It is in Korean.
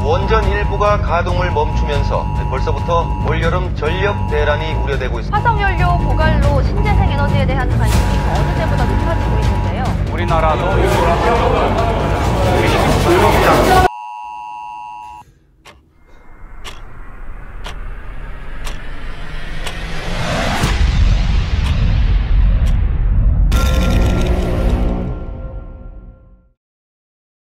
원전 일부가 가동을 멈추면서 벌써부터 올여름 전력 대란이 우려되고 있습니다. 화석연료 고갈로 신재생 에너지에 대한 관심이 어느 때보다 높아지고 있는데요. 우리나라도